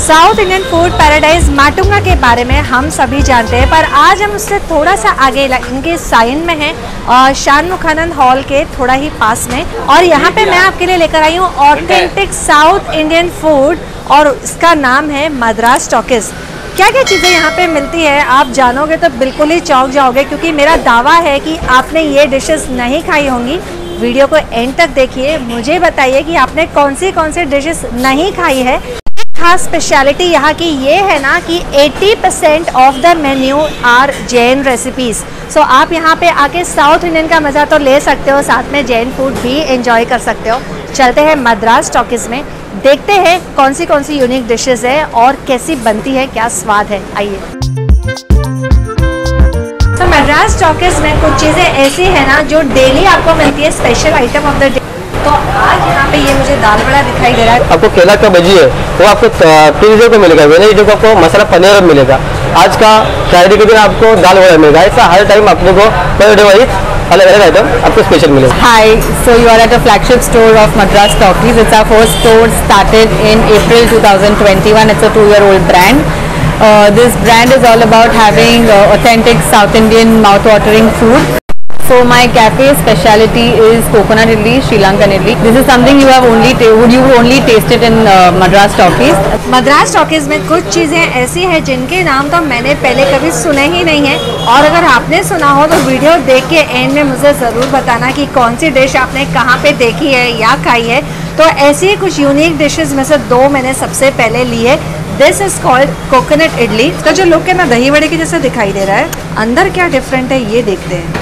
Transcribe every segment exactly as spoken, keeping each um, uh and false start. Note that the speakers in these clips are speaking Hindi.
South Indian food paradise Matunga के बारे में हम सभी जानते हैं, पर आज हम उससे थोड़ा सा आगे इनके साइन में हैं और शानमुखानंद हॉल के थोड़ा ही पास में। और यहाँ पे मैं आपके लिए लेकर आई हूँ ऑथेंटिक साउथ इंडियन फूड और इसका नाम है मद्रास टॉकीज। क्या क्या चीज़ें यहाँ पे मिलती है आप जानोगे तो बिल्कुल ही चौंक जाओगे, क्योंकि मेरा दावा है कि आपने ये डिशेस नहीं खाई होंगी। वीडियो को एंड तक देखिए, मुझे बताइए कि आपने कौन सी कौन सी डिशेस नहीं खाई है। खास स्पेशलिटी यहाँ की ये है ना कि अस्सी percent of the menu are Jain recipes. So आप यहाँ पे आके साउथ इंडियन का मज़ा तो ले सकते हो, साथ में जैन फूड भी एंजॉय कर सकते हो। चलते हैं मद्रास टॉकीज में, देखते हैं कौन सी कौन सी यूनिक डिशेस है और कैसी बनती है, क्या स्वाद है। आइए। तो मद्रास टॉकीज में कुछ चीज़ें ऐसी है ना जो डेली आपको मिलती है, special item of the day. तो आज यहाँ पे ये मुझे दाल बड़ा दिखाई दे रहा है। आपको केला का भजी है वो आपको तीन रुपये को मिलेगा, वेनेसडे को आपको मसाला पनीर मिलेगा। आज का फ्राइडे के दिन आपको दाल बड़ा मिलेगा। ऐसा हर टाइम अपने को पर डे वाइज अलग अलग आइटम आपको स्पेशल मिलेगा। Hi, so you are at a flagship store of Madras Talkies. It's our first store, started in April two thousand twenty-one. It's a two-year-old brand. Uh, this brand is all about having uh, authentic South Indian mouth-watering food. So my cafe speciality is coconut idli, Sri Lankan idli. This is something you have only would you only taste it in uh, Madras Talkies. Madras Talkies में कुछ चीज़ें ऐसी हैं जिनके नाम तो मैंने पहले कभी सुने ही नहीं है, और अगर आपने सुना हो तो वीडियो देख के एंड में मुझे ज़रूर बताना कि कौन सी डिश आपने कहाँ पे देखी है या खाई है। तो ऐसी ही कुछ यूनिक डिशेस में से दो मैंने सबसे पहले ली है। This is called coconut idli. इसका जो लुक है ना दही वड़े के जैसा दिखाई दे रहा है, अंदर क्या डिफरेंट है ये देखते हैं।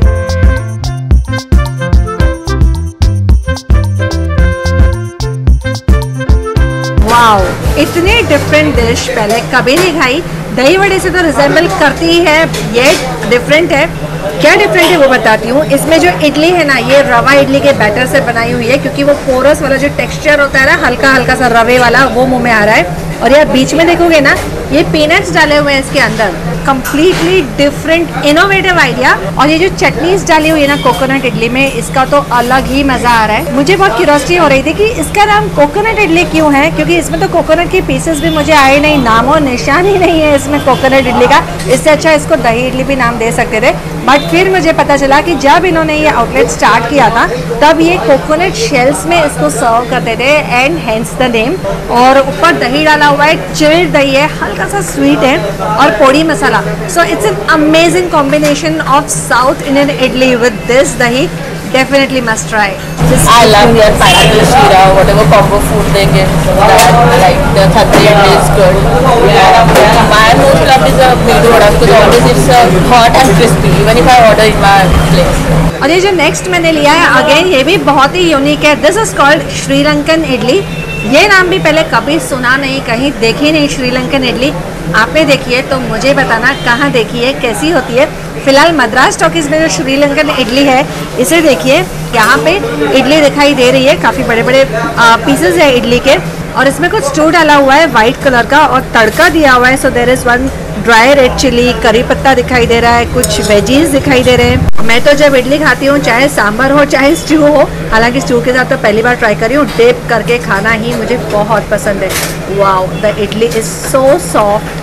वाओ, इतनी डिफरेंट डिश पहले कभी नहीं खाई। दही वड़े से तो रिजेंबल करती ही है, ये डिफरेंट है। क्या डिफरेंट है वो बताती हूँ। इसमें जो इडली है ना ये रवा इडली के बैटर से बनाई हुई है, क्योंकि वो पोरस वाला जो टेक्सचर होता है ना हल्का हल्का सा रवे वाला, वो मुंह में आ रहा है। और यार बीच में देखोगे ना ये पीनट्स डाले हुए हैं इसके अंदर, कंप्लीटली डिफरेंट इनोवेटिव आइडिया। और ये जो चटनीज डाली हुई है ना कोकोनट इडली में, इसका तो अलग ही मजा आ रहा है। मुझे बहुत क्यूरियोसिटी हो रही थी कि इसका नाम कोकोनट इडली क्यों है, क्योंकि इसमें तो कोकोनट के पीसेस भी मुझे आए नहीं, नाम और निशान ही नहीं है इसमें कोकोनट इडली का। इससे अच्छा इसको दही इडली भी नाम दे सकते थे, बट फिर मुझे पता चला कि जब इन्होंने ये आउटलेट स्टार्ट किया था तब ये कोकोनट शेल्स में इसको सर्व करते थे, एंड हेंस द नेम। और ऊपर दही डाला हुआ है, चिल्ड दही है, हल्का सा स्वीट है और podi masala. So it's an amazing combination of south Indian idli with this dahi. Definitely must try. I love their pineapple sheera, whatever combo food they give. That like the thadli idli is good. And my most loved is the medu vada because always it's uh, hot and crispy even if I order in my place. और ये जो नेक्स्ट मैंने लिया है अगेन ये भी बहुत ही यूनिक है। This is called Sri Lankan idli. ये नाम भी पहले कभी सुना नहीं, कहीं देखी नहीं श्रीलंकन इडली। आपने देखी है तो मुझे बताना कहाँ देखी है, कैसी होती है। फिलहाल मद्रास टॉकीज में जो श्रीलंकन इडली है इसे देखिए, यहाँ पे इडली दिखाई दे रही है, काफ़ी बड़े बड़े पीसेस है इडली के, और इसमें कुछ स्टू डाला हुआ है वाइट कलर का और तड़का दिया हुआ है। So there is one dry red chilli, curry पत्ता दिखाई दे रहा है, कुछ वेजीज दिखाई दे रहे हैं। मैं तो जब इडली खाती हूँ चाहे सांभर हो चाहे स्टू हो, हालांकि स्टू के साथ तो पहली बार ट्राई करी हूँ, डिप करके खाना ही मुझे बहुत पसंद है। Wow, the idli is so soft.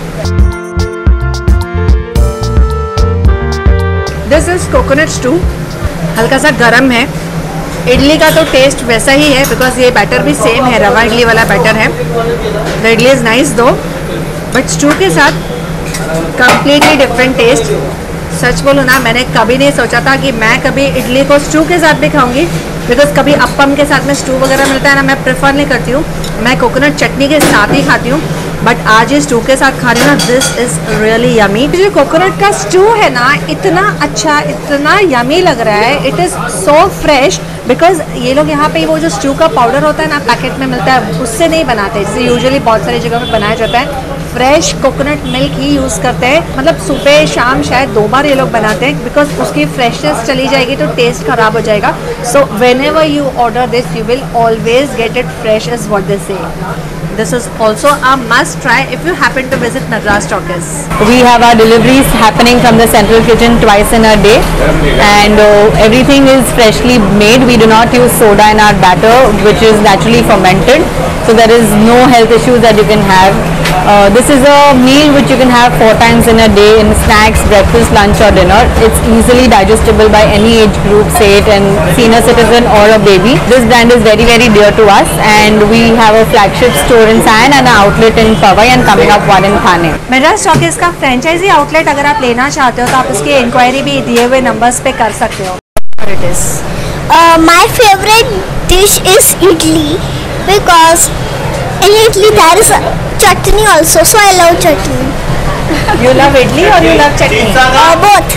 This is coconut stew, हल्का सा गरम है। इडली का तो टेस्ट वैसा ही है बिकॉज ये बैटर भी सेम है, रवा इडली वाला बैटर है। The idli is nice though, but stew के साथ कम्प्लीटली डिफरेंट टेस्ट। सच बोलूँ ना मैंने कभी नहीं सोचा था कि मैं कभी इडली को स्टू के साथ भी खाऊंगी, बिकॉज कभी अप्पम के साथ में स्टू वगैरह मिलता है ना, मैं प्रेफर नहीं करती हूँ, मैं कोकोनट चटनी के साथ ही खाती हूँ। बट आज ये स्टू के साथ खा रही हूँ ना, दिस इज रियली यमी। जो कोकोनट का स्टू है ना इतना अच्छा, इतना यमी लग रहा है। It is so fresh because ये लोग यहाँ पे वो जो स्टू का पाउडर होता है ना पैकेट में मिलता है, उससे नहीं बनाते, जैसे यूजुअली बहुत सारी जगह में बनाया जाता है। फ्रेश कोकोनट मिल्क ही यूज़ करते हैं, मतलब सुबह शाम शायद दो बार ये लोग बनाते हैं, बिकॉज उसकी फ्रेशनेस चली जाएगी तो टेस्ट खराब हो जाएगा। So whenever you order this you will always get it fresh is what they say. This is also a must try if you happen to visit Madras Talkies. We have our deliveries happening from the central kitchen twice in a day, and uh, everything is freshly made. We we do not use soda in our batter, which is naturally fermented, so there is no health issues that you can have. Uh, this is a meal which you can have four times in a day in snacks, breakfast, lunch or dinner. It's easily digestible by any age group, say it an senior citizen or a baby. This brand is very very dear to us, and we have a flagship store in Sion and an outlet in Powai and coming up one in Thane. Madras Talkies का फ्रेंचाइजी आउटलेट अगर आप लेना चाहते हो तो आप इसकी इंक्वायरी भी दिए हुए नंबर्स पे कर सकते हो. It is. Uh, my favorite dish is idli because in idli there is a chutney also, so I love chutney. You love idli or you love chutney? Uh, both.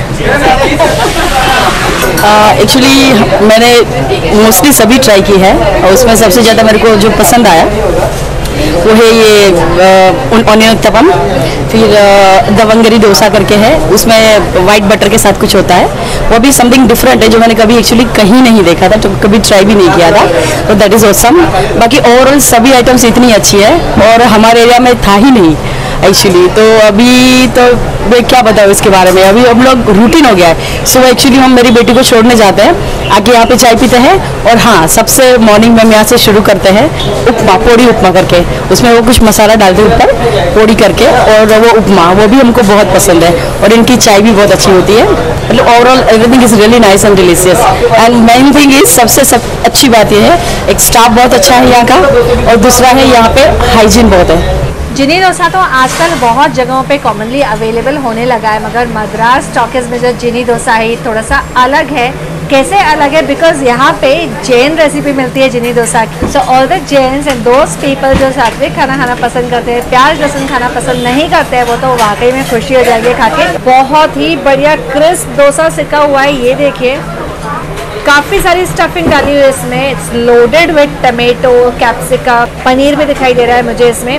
Actually uh, मैंने मोस्टली सभी ट्राई की है और उसमें सबसे ज़्यादा मेरे को जो पसंद आया वो है ये ऑनियन उत्तपम, फिर दवंगरी डोसा करके है, उसमें वाइट बटर के साथ कुछ होता है, वो भी समथिंग डिफरेंट है जो मैंने कभी एक्चुअली कहीं नहीं देखा था, तो कभी ट्राई भी नहीं किया था, तो दैट इज़ ऑसम. बाकी ओवरऑल सभी आइटम्स इतनी अच्छी है और हमारे एरिया में था ही नहीं एक्चुअली, तो अभी तो मैं क्या बताऊँ इसके बारे में, अभी हम लोग रूटीन हो गया है. सो so, एक्चुअली हम मेरी बेटी को छोड़ने जाते हैं, आके यहाँ पे चाय पीते हैं और हाँ सबसे मॉर्निंग में हम यहाँ से शुरू करते हैं उपमा, पोड़ी उपमा करके, उसमें वो कुछ मसाला डालते हैं ऊपर पोड़ी करके, और वो उपमा वो भी हमको बहुत पसंद है और इनकी चाय भी बहुत अच्छी होती है. मतलब overall everything is really nice and delicious. And main thing is सबसे सब अच्छी बात ये है, एक स्टाफ बहुत अच्छा है यहाँ का, और दूसरा है यहाँ पे हाइजीन बहुत है. जिनी डोसा तो आजकल बहुत जगहों पे कॉमनली अवेलेबल होने लगा है, मगर मद्रास टॉकीज में जो जिनी डोसा है थोड़ा सा अलग है. कैसे अलग है? बिकॉज यहाँ पे जैन रेसिपी मिलती है जिनी डोसा की. So all the Jains and those people जो सात्विक खाना खाना पसंद करते हैं, प्याज लहसुन खाना पसंद नहीं करते हैं, वो तो वाकई में खुशी हो जाएगी खा के. बहुत ही बढ़िया क्रिस्प डोसा सिका हुआ है, ये देखिए काफ़ी सारी स्टफिंग डाली हुई है इसमें. It's loaded with tomato, capsicum, paneer भी दिखाई दे रहा है मुझे इसमें.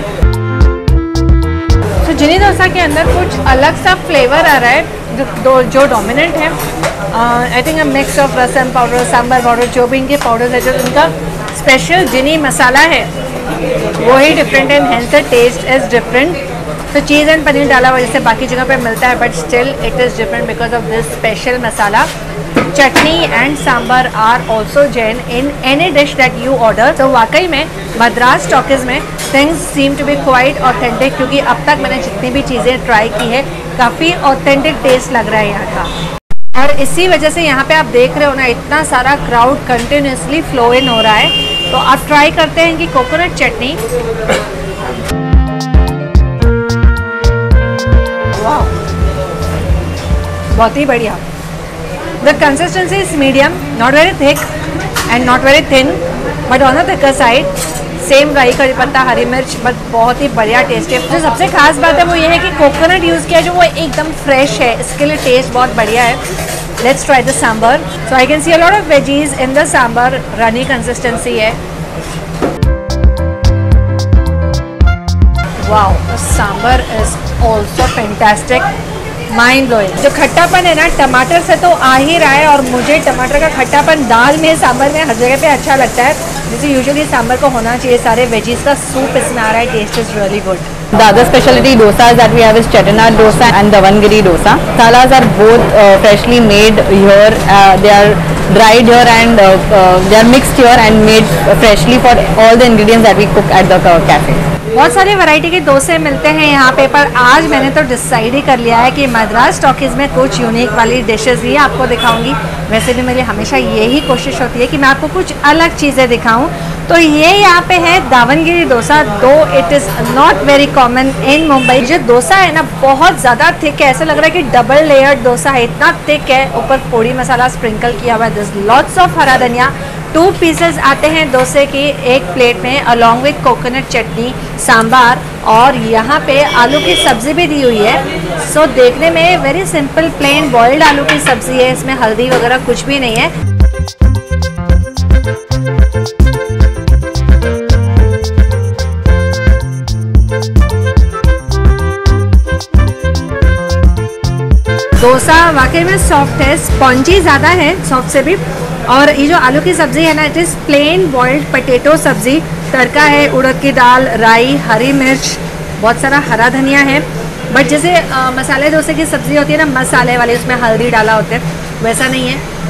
तो जिनी डोसा के अंदर कुछ अलग सा फ्लेवर आ रहा है जो दो जो डोमिनेंट है. I think a mix of rasam powder, sambar powder, जो भी इनके पाउडर है, जो इनका स्पेशल जिनी मसाला है वो ही different and hence the taste is different. तो चीज़ एंड पनीर डाला हुआ जैसे बाकी जगह पे मिलता है, but still it is different because of this special masala. Chutney and sambar are also Jain in any dish that you order. तो वाकई में मद्रास टॉकीज में things seem to be quite authentic, क्योंकि अब तक मैंने जितनी भी चीज़ें ट्राई की है काफ़ी ऑथेंटिक टेस्ट लग रहा है यहाँ का. और इसी वजह से यहाँ पे आप देख रहे हो ना, इतना सारा क्राउड कंटिन्यूसली फ्लो इन हो रहा है. तो आप ट्राई करते हैं कि कोकोनट चटनी. वाह, बहुत ही बढ़िया. The consistency is medium, not very thick and not very thin, but on the thicker side. Same राई करी पत्ता, हरी मिर्च, बट बहुत ही बढ़िया टेस्ट है. जो सबसे खास बात है वो ये है कि कोकोनट यूज़ किया जो वो एकदम फ्रेश है, इसके लिए टेस्ट बहुत बढ़िया है. Let's try the sambar. So I can see a lot of veggies in the sambar. Runny consistency है. Wow, the sambar is also fantastic, mind blowing. जो खट्टापन है ना टमाटर से तो आ ही रहा है, और मुझे टमाटर का खट्टापन दाल में, सांभर में, हर जगह पे अच्छा लगता है. जैसे यूजुअली सांभर को होना चाहिए, सारे वेजीज का सूप इसमें आ रहा है. Taste is really good. The other specialty dosas that we have is Chettinad dosa and Davangiri dosa. Masalas are both uh, freshly made here. Uh, they are dried here and uh, uh, they are mixed here and made freshly for all the ingredients that we cook at the uh, cafe. बहुत सारी वैरायटी के डोसे मिलते हैं यहाँ पे, पर आज मैंने तो डिसाइड ही कर लिया है कि मद्रास टॉकीज में कुछ यूनिक वाली डिशेस ही आपको दिखाऊंगी. वैसे भी मेरी हमेशा यही कोशिश होती है कि मैं आपको कुछ अलग चीज़ें दिखाऊं. तो ये यहाँ पे है Davangere dosa. Though it is not very common in Mumbai. जो डोसा है ना बहुत ज़्यादा थिक है, ऐसा लग रहा है कि डबल लेयर्ड डोसा है, इतना थिक है. ऊपर पोड़ी मसाला स्प्रिंकल किया हुआ है. दिस लॉट्स ऑफ हरा धनिया. टू पीसेस आते हैं डोसे की एक प्लेट में, along with coconut chutney, sambar, और यहाँ पे आलू की सब्ज़ी भी दी हुई है. सो so, देखने में वेरी सिंपल प्लेन बॉइल्ड आलू की सब्ज़ी है. इसमें हल्दी वगैरह कुछ भी नहीं है. डोसा वाकई में सॉफ्ट है, स्पॉन्जी ज़्यादा है सॉफ्ट से भी. और ये जो आलू की सब्ज़ी है ना, it is plain boiled potato sabzi. तड़का है उड़द की दाल, राई, हरी मिर्च, बहुत सारा हरा धनिया है. बट जैसे आ, मसाले डोसे की सब्ज़ी होती है ना मसाले वाली, उसमें हल्दी डाला होता है, वैसा नहीं है.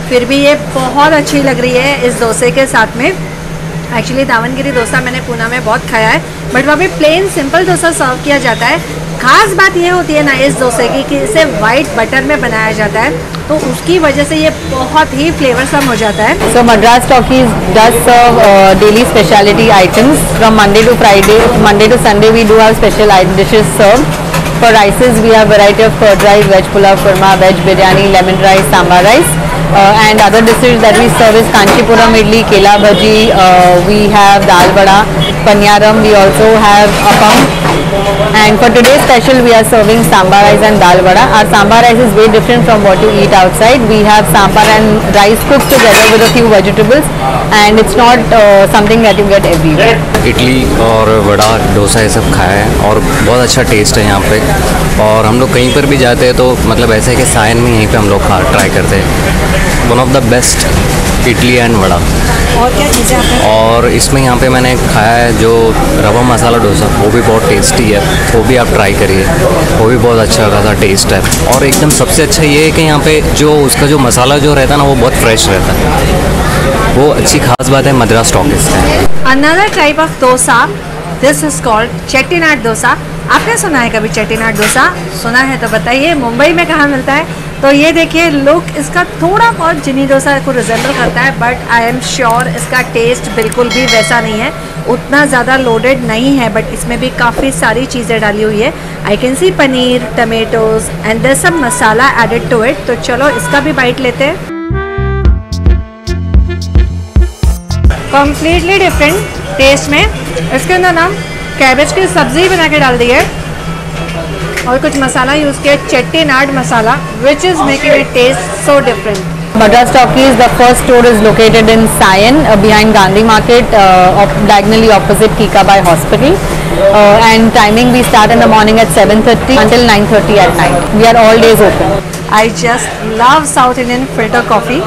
फिर भी ये बहुत अच्छी लग रही है इस डोसे के साथ में। एक्चुअली दावनगिरी डोसा मैंने पूना में बहुत खाया है, बट वहाँ पे प्लेन सिंपल डोसा सर्व किया जाता है। खास बात यह होती है ना इस डोसे की कि इसे वाइट बटर में बनाया जाता है, तो उसकी वजह से ये बहुत ही फ्लेवरसम हो जाता है। So Madras Talkies does serve uh, daily specialty items from Monday to Friday. Monday to Sunday we do have special dishes served. For rices we have variety of curd rice, veg pulao, kurma, veg biryani, lemon rice, sambar rice. Uh, and other dishes that we serve is Kanchipuram idli, kela bhaji, uh, we have dal vada, panyaram, we also have appam. And for today's special we are serving sambar rice and dal vada. Our sambar rice is very different from what you eat outside. We have sambar and rice cooked together with a few vegetables, and it's not uh, something that you get everywhere. Idli और वड़ा डोसा ये सब खाया है और बहुत अच्छा टेस्ट है यहाँ पे। और हम लोग कहीं पर भी जाते हैं तो मतलब ऐसा है कि सायन में यहीं पे हम लोग खा ट्राई करते हैं। One of the best idli and vada. और क्या चीज़ें आपने? और इसमें यहाँ पे मैंने खाया है जो रवा मसाला डोसा, वो भी बहुत टेस्टी है, वो भी आप ट्राई करिए, वो भी बहुत अच्छा खासा टेस्ट है। और एकदम सबसे अच्छा ये है कि यहाँ पे जो उसका जो मसाला जो रहता है ना वो बहुत फ्रेश रहता है, वो अच्छी खास बात है मद्रास टॉकीज़ का। Another type of dosa, this is called Chettinad dosa. आपने सुना है कभी चेट्टीनाड डोसा? सुना है तो बताइए मुंबई में कहाँ मिलता है? तो ये देखिए लुक इसका थोड़ा बहुत चिनी डोसा को रिजेंबल करता है, बट आई एम श्योर इसका टेस्ट बिल्कुल भी वैसा नहीं है, उतना ज़्यादा लोडेड नहीं है, बट इसमें भी काफ़ी सारी चीज़ें डाली हुई है। I can see paneer, tomatoes and there some masala added to it. तो चलो इसका भी बाइट लेते हैं। कम्प्लीटली डिफरेंट टेस्ट में, इसके अंदर ना कैबेज की सब्जी बना के डाल दी है और कुछ मसाला यूज़ किया, Chettinad masala, which is making it taste so different. Madras Talkies, the first store is located in Sion, uh, behind Gandhi Market, uh, op diagonally opposite Kikabai Hospital. Uh, and timing we start in the morning at seven thirty until nine thirty at night. We are all days open. I just love South Indian filter coffee.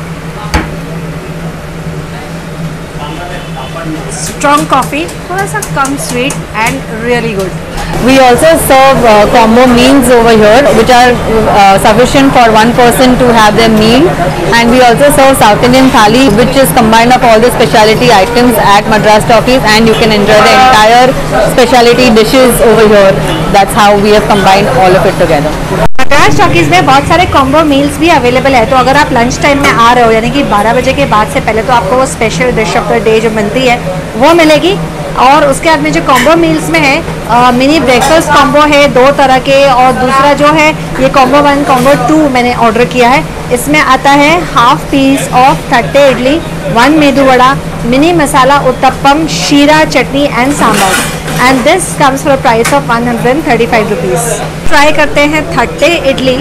Strong coffee, थोड़ा सा कम sweet and really good. We also serve uh, combo meals over here, which are uh, sufficient for one person to have their meal. And we also serve South Indian thali, which is combined of all the specialty items at Madras Talkies, and you can enjoy the entire specialty dishes over here. That's how we have combined all of it together. Madras Talkies में बहुत सारे कॉम्बो मील्स भी अवेलेबल है, तो अगर आप लंच टाइम में आ रहे हो यानी कि बारह बजे के बाद से पहले, तो आपको वो special dish of the day जो बनती है वो मिलेगी। और उसके बाद में जो कॉम्बो मील्स में है, आ, मिनी ब्रेकफास्ट कॉम्बो है दो तरह के, और दूसरा जो है ये कॉम्बो वन कॉम्बो टू मैंने ऑर्डर किया है। इसमें आता है half piece of thatte idli, one medu vada, mini masala uttapam, शीरा chutney and sambar, and this comes for price of one hundred thirty five rupees. Try करते हैं थट्टे इडली।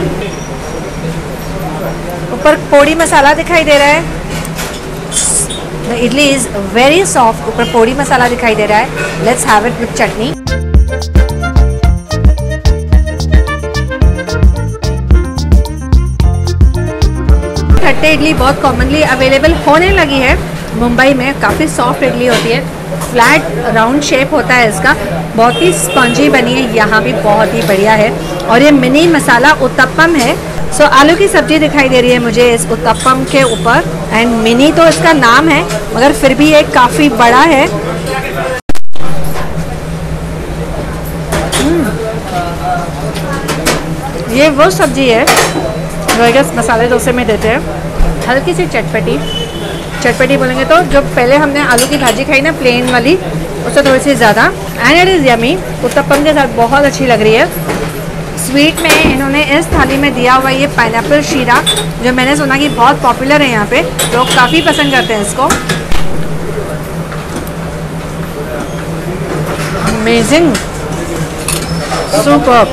ऊपर पोड़ी मसाला दिखाई दे रहा है, the idli is very soft, ऊपर पोड़ी मसाला दिखाई दे रहा है। Let's have it with chutney. Thatte idli बहुत कॉमनली अवेलेबल होने लगी है मुंबई में। काफ़ी सॉफ्ट इडली होती है, फ्लैट राउंड शेप होता है इसका, बहुत ही स्पंजी बनी है, यहाँ भी बहुत ही बढ़िया है। और ये मिनी मसाला उत्तपम है। सो so, आलू की सब्जी दिखाई दे रही है मुझे इस उत्तपम के ऊपर, एंड मिनी तो इसका नाम है मगर फिर भी ये काफ़ी बड़ा है। ये वो सब्जी है जो आई गेस मसाले डोसे में देते हैं, हल्की सी चटपटी चटपटी बोलेंगे तो जो पहले हमने आलू की भाजी खाई ना प्लेन वाली, उससे थोड़ी सी ज़्यादा, and it is yummy. Uttapam के साथ बहुत अच्छी लग रही है। स्वीट में इन्होंने इस थाली में दिया हुआ ये पाइनएप्पल शीरा, जो मैंने सुना कि बहुत पॉपुलर है यहाँ पे, लोग काफ़ी पसंद करते हैं इसको। Amazing, superb,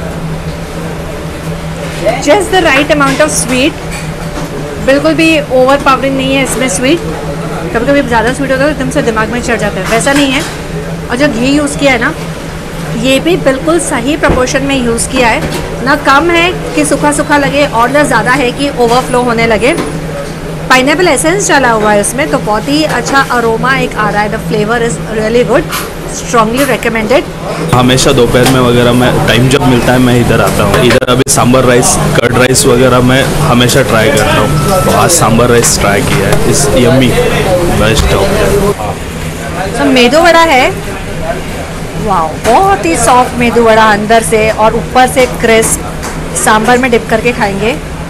just the right amount of sweet, बिल्कुल भी ओवर पावरिंग नहीं है इसमें स्वीट। कभी कभी ज़्यादा स्वीट होता है तो एकदम से दिमाग में चढ़ जाता है, वैसा नहीं है। और जो घी यूज़ किया है ना, ये भी बिल्कुल सही प्रपोर्शन में यूज़ किया है, ना कम है कि सूखा सूखा लगे और ना ज़्यादा है कि ओवरफ्लो होने लगे। पाइनएप्पल एसेंस डाला हुआ है इसमें, तो बहुत ही अच्छा अरोमा एक आ रहा है, the flavour is really good. Strongly recommended. हमेशा दोपहर में वगैरह मैं टाइम जब मिलता है मैं इधर आता हूँ। इधर अभी सांबर राइस, कर्ड राइस वगैरह मैं हमेशा ट्राई करता हूँ। तो आज सांबर राइस ट्राई किया है, इस यम्मी बेस्ट है। तो मेदू वड़ा है, वाह बहुत ही सॉफ्ट मेदू वड़ा अंदर से और ऊपर से क्रिस्प। सांबर में डिप करके खाएंगे।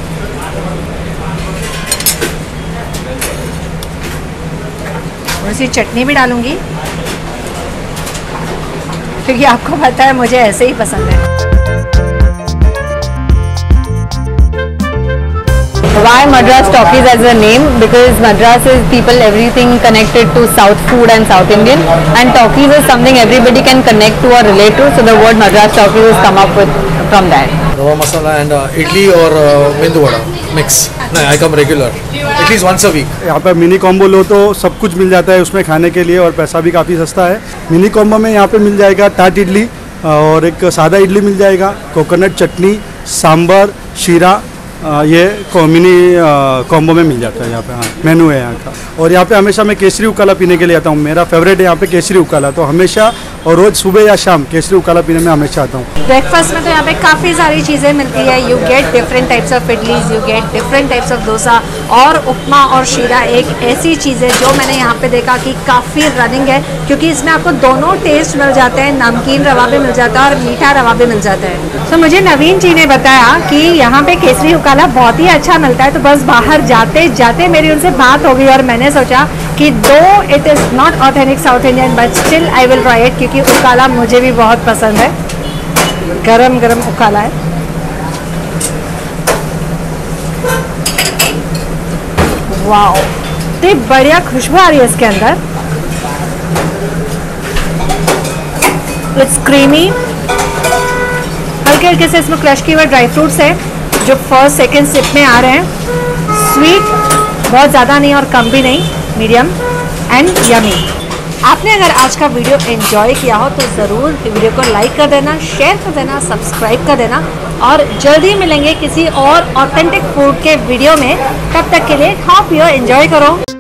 थोड़ी सी चटनी भी डालूंगी क्योंकि आपको पता है मुझे ऐसे ही पसंद है। Why Madras Talkies as a name? Because Madras is people, everything connected to South food and South Indian, and Talkies is something everybody can connect to or relate to, so the word Madras Talkies has come up with from that. Rava masala and uh, idli or uh, mendu vada mix. No, I come regular, at least once a week. यहाँ पर मिनी कॉम्बो लो तो सब कुछ मिल जाता है उसमें खाने के लिए, और पैसा भी काफ़ी सस्ता है। मिनी कॉम्बो में यहाँ पे मिल जाएगा टाट इडली और एक सादा इडली मिल जाएगा, कोकोनट चटनी, सांबर, शीरा, आ, ये मिनी कॉम्बो में मिल जाता है यहाँ पे। हाँ, मेनू है यहाँ का। और यहाँ पे हमेशा मैं केसरी उकाला पीने के लिए आता हूँ। मेरा फेवरेट है यहाँ पे केसरी उकाला, तो हमेशा और रोज़ सुबह या शाम केसरी उकाला पीने में हमेशा आता हूँ। ब्रेकफास्ट में तो यहाँ पे काफ़ी सारी चीज़ें मिलती है। You get different types of idlis, you get different types of dosa, और उपमा और शीरा एक ऐसी चीज़ है जो मैंने यहाँ पे देखा कि काफ़ी रनिंग है, क्योंकि इसमें आपको दोनों टेस्ट मिल जाते हैं। नमकीन रवा भी मिल जाता है और मीठा रवा भी मिल जाता है। तो मुझे नवीन जी ने बताया कि यहाँ पे केसरी उकाला बहुत ही अच्छा मिलता है। तो बस बाहर जाते जाते मेरी उनसे बात हो गई और मैंने सोचा कि though it is not authentic south Indian but still I will try it, क्योंकि उकाला मुझे भी बहुत पसंद है। गरम गरम उकाला है। वाओ, इतनी बढ़िया खुशबू आ रही है इसके अंदर। इट्स क्रीमी, हल्के हल्के से इसमें क्रश किए हुए ड्राई फ्रूट्स है जो फर्स्ट सेकेंड सिप में आ रहे हैं। स्वीट बहुत ज़्यादा नहीं और कम भी नहीं, मीडियम एंड यमी। आपने अगर आज का वीडियो एंजॉय किया हो तो ज़रूर वीडियो को लाइक कर देना, शेयर कर देना, सब्सक्राइब कर देना, और जल्दी मिलेंगे किसी और ऑथेंटिक फूड के वीडियो में। तब तक के लिए खाओ पियो एंजॉय करो।